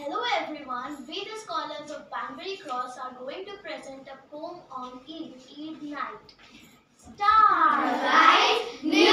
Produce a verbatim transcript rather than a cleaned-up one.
Hello everyone, we the scholars of Banbury Cross are going to present a poem on Eid, Eid night. Start! Right.